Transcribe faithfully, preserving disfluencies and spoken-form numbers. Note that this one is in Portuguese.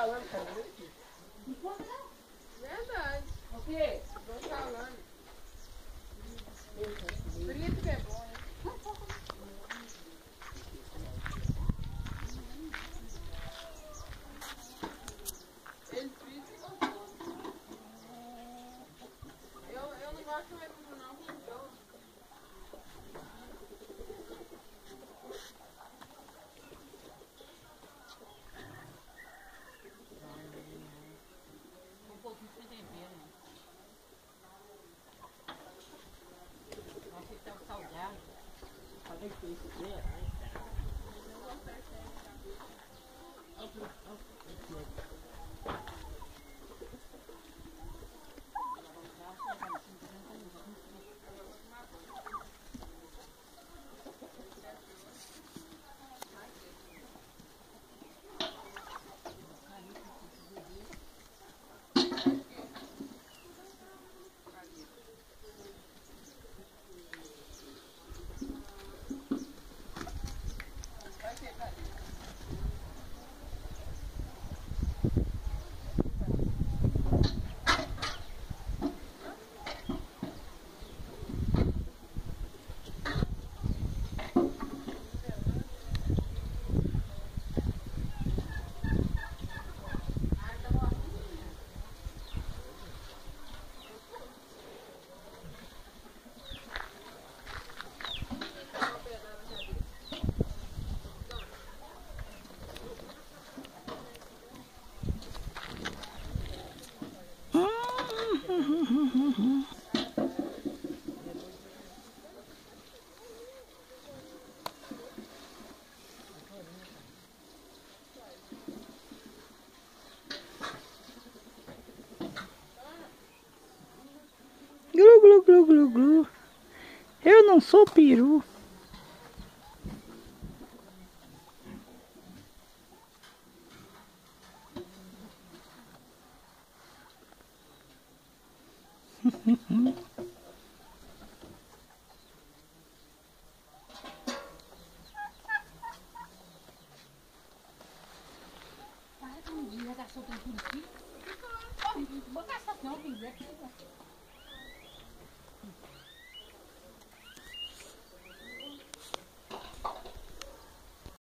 falando, cara. Não pode não. Verdade. O quê? Tô falando. Frito que é bom, né? Ele frito é gostoso. Eu, eu não gosto mais disso não, então. Um pouquinho sem tempero, né? Acho que tá salgado. Cadê que isso? É, Eu gosto dessa. Glu, glu, glu, glu, glu. Eu não sou peru. Para um dia, cachorro tem tudo aqui. Boa caçada, não, tem aqui.